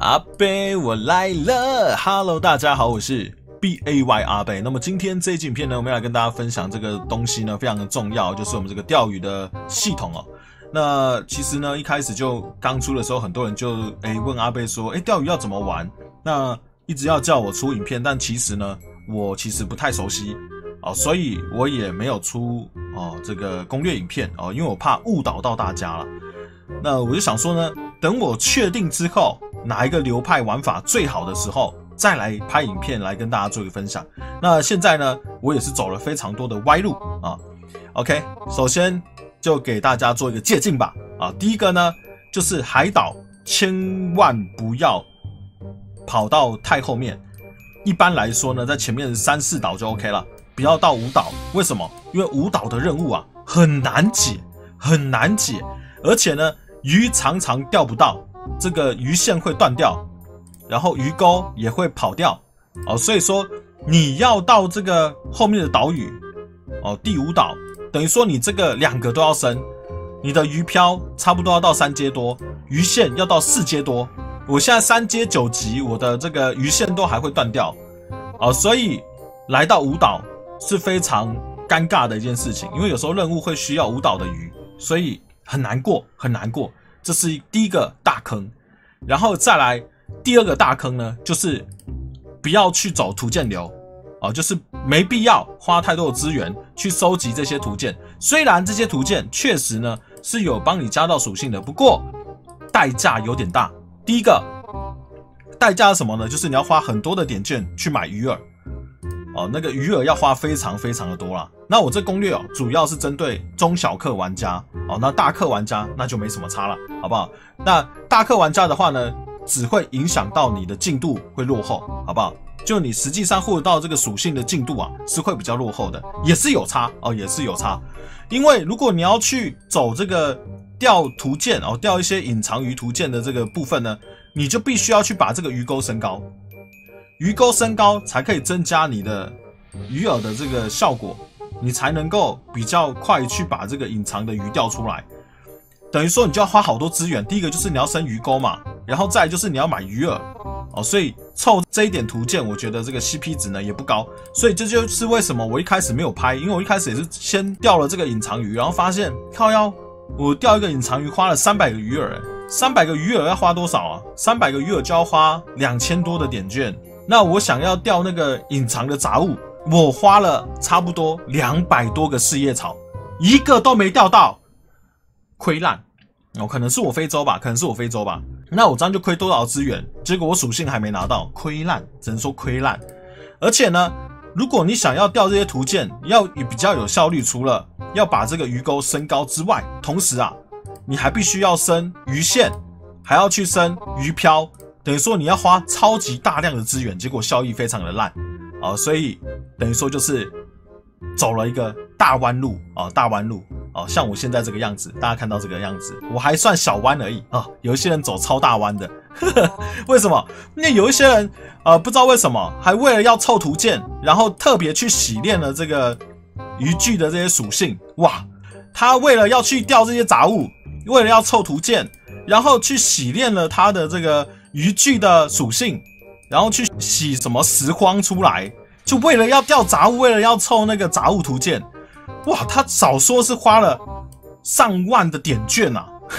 阿贝，我来了 ！Hello， 大家好，我是 BAY 阿贝。那么今天这一集影片呢，我们要来跟大家分享这个东西呢，非常的重要，就是我们这个钓鱼的系统哦。那其实呢，一开始就刚出的时候，很多人就问阿贝说，钓鱼要怎么玩？那一直要叫我出影片，但其实呢，我其实不太熟悉哦，所以我也没有出这个攻略影片哦，因为我怕误导到大家了。那我就想说呢，等我确定之后，哪一个流派玩法最好的时候，再来拍影片来跟大家做一个分享。那现在呢，我也是走了非常多的歪路啊。OK， 首先就给大家做一个借鉴吧。第一个呢，就是海岛千万不要跑到太后面。一般来说呢，在前面3、4岛就 OK 了，不要到5岛。为什么？因为5岛的任务啊很难解，很难解，而且呢，鱼常常钓不到。这个鱼线会断掉，然后鱼钩也会跑掉所以说你要到这个后面的岛屿第5岛，等于说你这个2个都要升，你的鱼漂差不多要到3阶多，鱼线要到4阶多。我现在3阶9级，我的这个鱼线都还会断掉所以来到5岛是非常尴尬的一件事情，因为有时候任务会需要5岛的鱼，所以很难过，很难过。这是第一个大坑，然后再来第二个大坑呢，就是不要去走图鉴流就是没必要花太多的资源去收集这些图鉴。虽然这些图鉴确实呢是有帮你加到属性的，不过代价有点大。第一个代价是什么呢？就是你要花很多的点券去买鱼饵那个鱼饵要花非常非常的多啦。那我这攻略主要是针对中小氪玩家那大氪玩家那就没什么差了，好不好？那大氪玩家的话呢，只会影响到你的进度会落后，好不好？就你实际上获得到这个属性的进度是会比较落后的，也是有差也是有差。因为如果你要去走这个钓图鉴钓一些隐藏鱼图鉴的这个部分呢，你就必须要去把这个鱼钩升高，鱼钩升高才可以增加你的鱼饵的这个效果，你才能够比较快去把这个隐藏的鱼钓出来。等于说你就要花好多资源，第一个就是你要升鱼钩嘛，然后再来就是你要买鱼饵所以凑这一点图鉴，我觉得这个 CP 值呢也不高，所以这就是为什么我一开始没有拍，因为我一开始也是先钓了这个隐藏鱼，然后发现靠腰，我钓一个隐藏鱼花了300个鱼饵，300个鱼饵要花多少？300个鱼饵就要花2000多的点券。那我想要钓那个隐藏的杂物，我花了差不多200多个四叶草，一个都没钓到，亏烂可能是我非洲吧，那我这样就亏多少资源？结果我属性还没拿到，亏烂，只能说亏烂。而且呢，如果你想要钓这些图鉴，要比较有效率，除了要把这个鱼钩升高之外，同时你还必须要升鱼线，还要去升鱼漂，等于说你要花超级大量的资源，结果效益非常的烂所以等于说就是走了一个大弯路像我现在这个样子，大家看到这个样子，我还算小弯而已有一些人走超大弯的为什么？因为有一些人不知道为什么，还为了要凑图鉴，然后特别去洗练了这个渔具的这些属性。哇，他为了要去钓这些杂物，为了要凑图鉴，然后去洗练了他的这个渔具的属性，然后去洗什么拾荒出来，就为了要钓杂物，为了要凑那个杂物图鉴。哇，他少说是花了上万的点券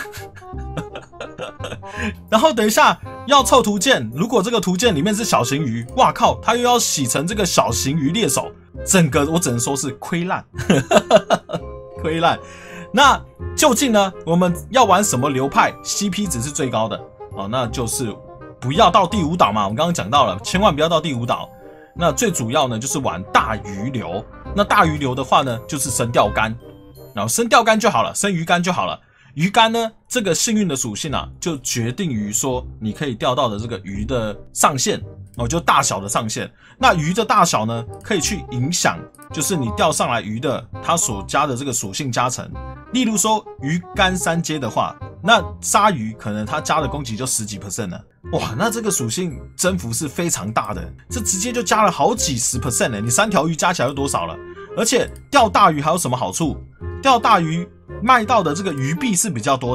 然后等一下要凑图鉴，如果这个图鉴里面是小型鱼，哇靠，他又要洗成这个小型鱼猎手，整个我只能说是亏烂亏烂。那究竟呢，我们要玩什么流派 CP 值是最高的那就是不要到第5岛嘛，我们刚刚讲到了，千万不要到第5岛。那最主要呢就是玩大鱼流，那大鱼流的话呢就是升钓竿，然后升钓竿就好了，升鱼竿就好了。鱼竿呢这个幸运的属性就决定于说你可以钓到的这个鱼的上限就大小的上限。那鱼的大小呢可以去影响就是你钓上来鱼的它所加的这个属性加成。例如说鱼竿3阶的话，那鲨鱼可能它加的攻击就10几% 了，哇，那这个属性增幅是非常大的，这直接就加了好几十%呢。你3条鱼加起来又多少了？而且钓大鱼还有什么好处？钓大鱼卖到的这个鱼币是比较多的，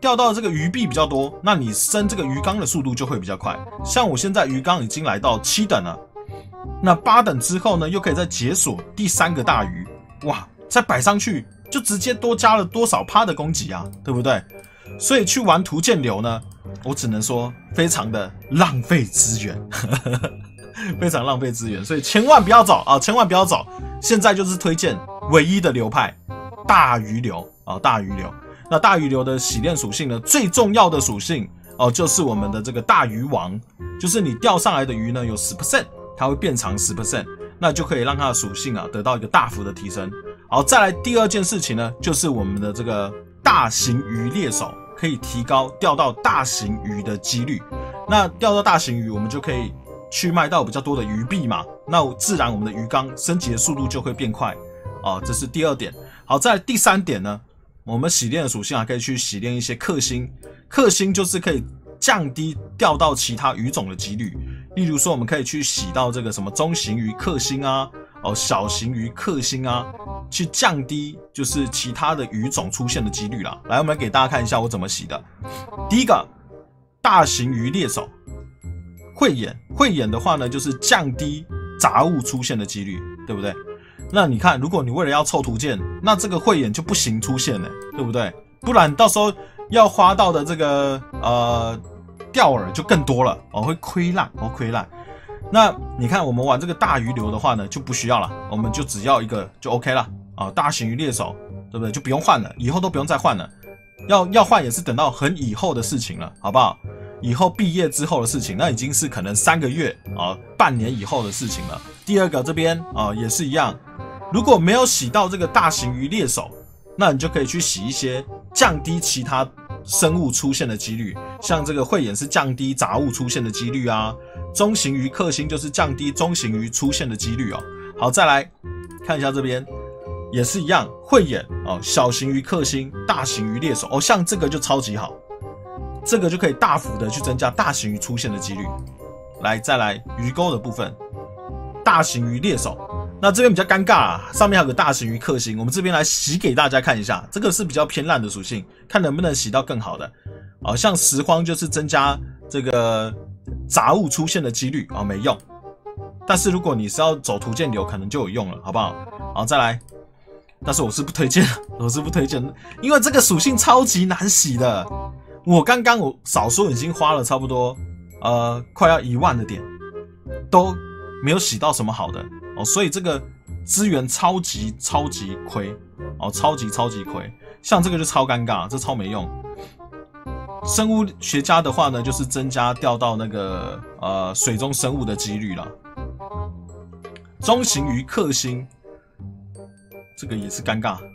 钓到这个鱼币比较多，那你升这个鱼缸的速度就会比较快。像我现在鱼缸已经来到7等了，那8等之后呢，又可以再解锁第3个大鱼，哇，再摆上去就直接多加了多少%的攻击啊，对不对？所以去玩图鉴流呢，我只能说非常的浪费资源，非常浪费资源，所以千万不要走啊，千万不要走。现在就是推荐唯一的流派大鱼流啊，大鱼流。那大鱼流的洗练属性呢，最重要的属性哦，就是我们的这个大鱼王，就是你钓上来的鱼呢有 10%， 它会变长 10%， 那就可以让它的属性啊得到一个大幅的提升。好，再来第2件事情呢，就是我们的这个大型鱼猎手可以提高钓到大型鱼的几率。那钓到大型鱼，我们就可以去卖到比较多的鱼币嘛，那自然我们的鱼缸升级的速度就会变快哦，这是第2点。好，再来第3点呢，我们洗练的属性还可以去洗练一些克星，克星就是可以降低钓到其他鱼种的几率。例如说，我们可以去洗到这个什么中型鱼克星啊，哦小型鱼克星啊，去降低就是其他的鱼种出现的几率啦。来，我们来给大家看一下我怎么洗的。第一个，大型鱼猎手慧眼，慧眼的话呢，就是降低杂物出现的几率，对不对？那你看，如果你为了要凑图鉴，那这个慧眼就不行出现了，对不对？不然到时候要花到的这个钓饵就更多了哦，会亏烂哦，亏烂。那你看我们玩这个大鱼流的话呢，就不需要了，我们就只要一个就 OK 了啊，大型鱼猎手，对不对？就不用换了，以后都不用再换了。要换也是等到很以后的事情了，好不好？以后毕业之后的事情，那已经是可能3个月啊、半年以后的事情了。第2个这边啊、也是一样，如果没有洗到这个大型鱼猎手，那你就可以去洗一些降低其他生物出现的几率，像这个慧眼是降低杂物出现的几率啊，中型鱼克星就是降低中型鱼出现的几率哦。好，再来看一下这边也是一样，慧眼哦，小型鱼克星，大型鱼猎手哦，像这个就超级好。这个就可以大幅的去增加大型鱼出现的几率。来，再来鱼钩的部分，大型鱼猎手。那这边比较尴尬啊，上面还有个大型鱼克星，我们这边来洗给大家看一下，这个是比较偏烂的属性，看能不能洗到更好的。像拾荒就是增加这个杂物出现的几率啊，没用。但是如果你是要走图鉴流，可能就有用了，好不好？好，再来。但是我是不推荐，因为这个属性超级难洗的。我少说已经花了差不多快要1万的点，都没有洗到什么好的哦，所以这个资源超级亏哦，超级亏。像这个就超尴尬，这超没用。生物学家的话呢，就是增加钓到那个水中生物的几率啦。中型鱼克星，这个也是尴尬。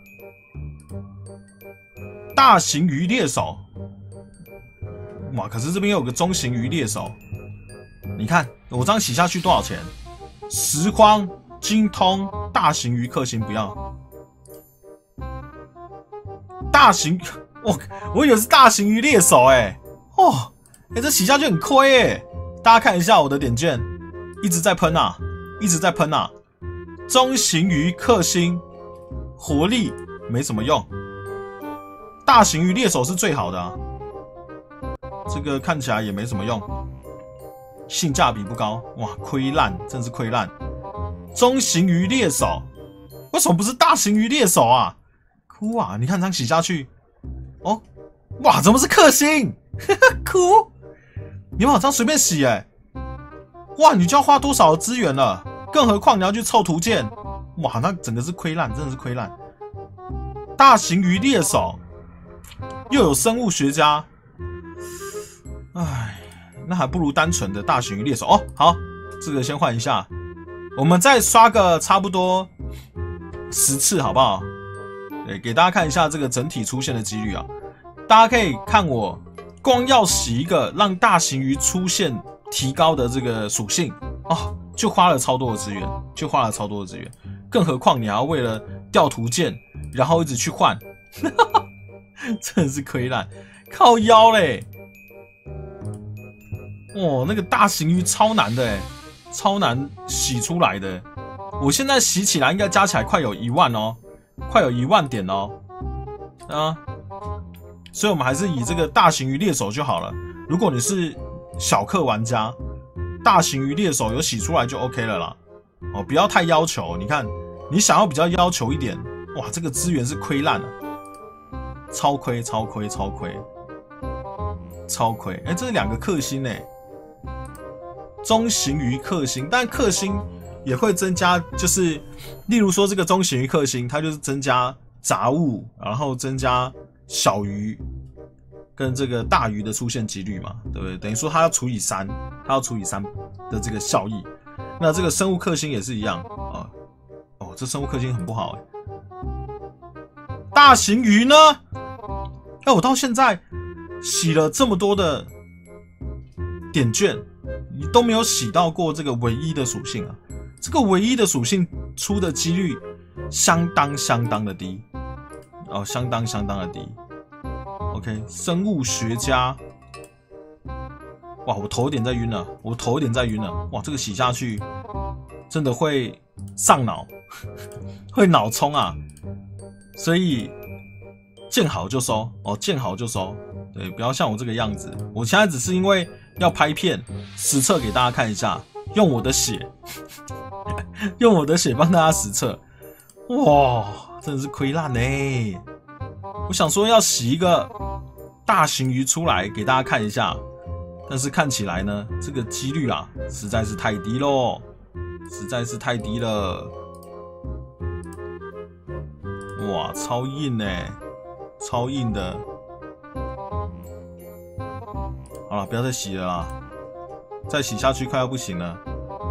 大型鱼猎手。哇！可是这边有个中型鱼猎手，你看我这样洗下去多少钱？拾荒、精通、大型鱼克星不要，大型我以为是大型鱼猎手这洗下去很亏大家看一下我的点券，一直在喷啊，中型鱼克星，活力没什么用，大型鱼猎手是最好的啊。这个看起来也没什么用，性价比不高，哇，亏烂，真是亏烂。中型鱼猎手，为什么不是大型鱼猎手啊？哭啊！你看这样洗下去，哦，哇，怎么是克星？哭！你们好像随便洗哇，你就要花多少的资源了？更何况你要去凑图鉴，哇，那整个是亏烂，真的是亏烂。大型鱼猎手，又有生物学家。唉，那还不如单纯的大型鱼猎手哦。好，这个先换一下，我们再刷个差不多10次，好不好？对，给大家看一下这个整体出现的几率啊。大家可以看我光要洗一个让大型鱼出现提高的这个属性哦，就花了超多的资源，更何况你还要为了钓图鉴，然后一直去换，真的是亏烂，靠腰嘞。哦，那个大型鱼超难的超难洗出来的。我现在洗起来应该加起来快有1万哦，快有1万点哦。 所以我们还是以这个大型鱼猎手就好了。如果你是小氪玩家，大型鱼猎手有洗出来就 OK 了啦。哦，不要太要求。你看，你想要比较要求一点，哇，这个资源是亏烂了，超亏，超亏，超亏，超亏！哎，这是2个氪星哎，中型鱼氪星，但氪星也会增加，就是例如说这个中型鱼氪星，它就是增加杂物，然后增加小鱼跟这个大鱼的出现几率嘛，对不对？等于说它要除以3，它要除以3的这个效益。那这个生物氪星也是一样啊。哦，这生物氪星很不好哎。大型鱼呢？哎，我到现在洗了这么多的点券，都没有洗到过这个唯一的属性啊。这个唯一的属性出的几率相当的低哦，相当的低。OK， 生物学家，哇，我头有点在晕了，哇，这个洗下去真的会上脑，会脑冲啊！所以见好就收哦，见好就收，对，不要像我这个样子。我现在只是因为要拍片，实测给大家看一下，用我的血，用我的血帮大家实测，哇，真的是亏烂欸！我想说要洗一个大型鱼出来给大家看一下，但是看起来呢，这个几率啊实在是太低咯，实在是太低了。哇，超硬欸，超硬的。好了，不要再洗了啦，再洗下去快要不行了。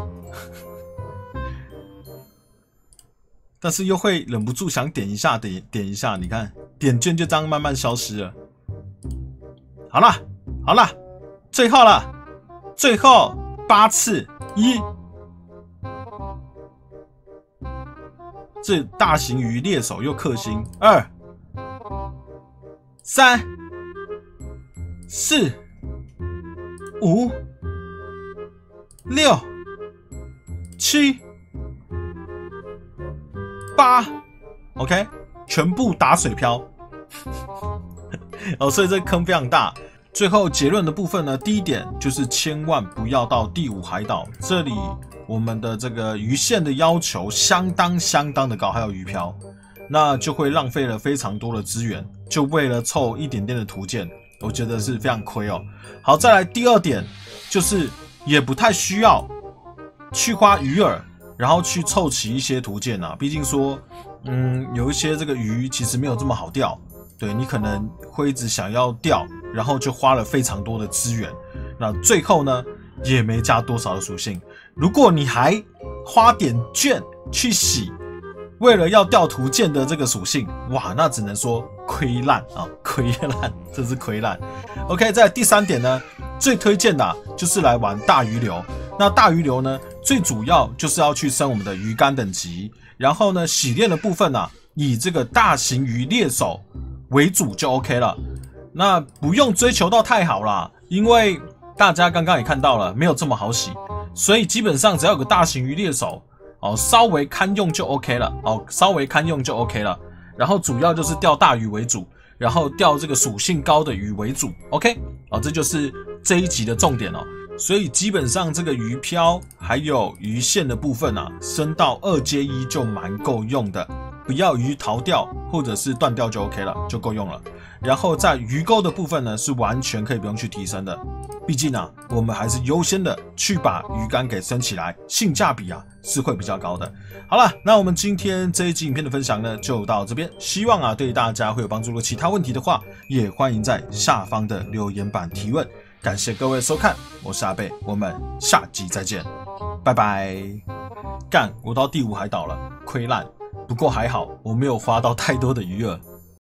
但是又会忍不住想点一下，点一下，你看点券就这样慢慢消失了。好了，好了，最后了，最后8次，1，这大型鱼猎手又氪星，2、3、4、5、6、7、8 ，OK， 全部打水漂。哦，所以这个坑非常大。最后结论的部分呢，第一点就是千万不要到第5海岛，这里我们的这个鱼线的要求相当的高，还有鱼漂，那就会浪费了非常多的资源，就为了凑一点点的图鉴，我觉得是非常亏哦。好，再来第2点，就是也不太需要去花鱼饵，然后去凑齐一些图鉴啊，毕竟说，有一些这个鱼其实没有这么好钓。对，你可能会一直想要钓，然后就花了非常多的资源，那最后呢也没加多少的属性。如果你还花点券去洗，为了要钓图鉴的这个属性，哇，那只能说亏烂啊，亏烂，真是亏烂。OK， 在第3点呢，最推荐的就是来玩大鱼流。那大鱼流呢，最主要就是要去升我们的鱼竿等级，然后呢，洗练的部分以这个大型鱼猎手为主就 OK 了，那不用追求到太好啦，因为大家刚刚也看到了，没有这么好洗，所以基本上只要有个大型鱼猎手稍微堪用就 OK 了稍微堪用就 OK 了。然后主要就是钓大鱼为主，然后钓这个属性高的鱼为主 ，OK 这就是这一集的重点哦。所以基本上这个鱼漂还有鱼线的部分升到2+1就蛮够用的。不要鱼逃掉或者是断掉就 OK 了，就够用了。然后在鱼钩的部分呢，是完全可以不用去提升的，毕竟我们还是优先的去把鱼竿给升起来，性价比是会比较高的。好了，那我们今天这一集影片的分享呢，就到这边，希望对大家会有帮助。如果其他问题的话，也欢迎在下方的留言板提问。感谢各位收看，我是阿贝，我们下集再见，拜拜。干，我到第5海岛了，亏烂。不过还好，我没有花到太多的鱼饵。